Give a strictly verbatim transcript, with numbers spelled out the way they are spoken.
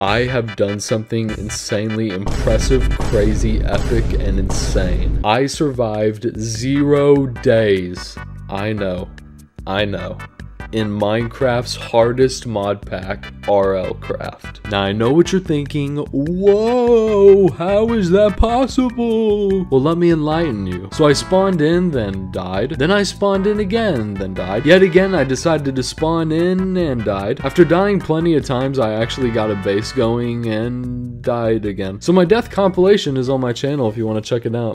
I have done something insanely impressive, crazy, epic, and insane. I survived zero days. I know. I know. In Minecraft's hardest mod pack, RLCraft. Now I know what you're thinking, whoa, how is that possible? Well, let me enlighten you. So I spawned in, then died. Then I spawned in again, then died. Yet again, I decided to spawn in and died. After dying plenty of times, I actually got a base going and died again. So my death compilation is on my channel if you want to check it out.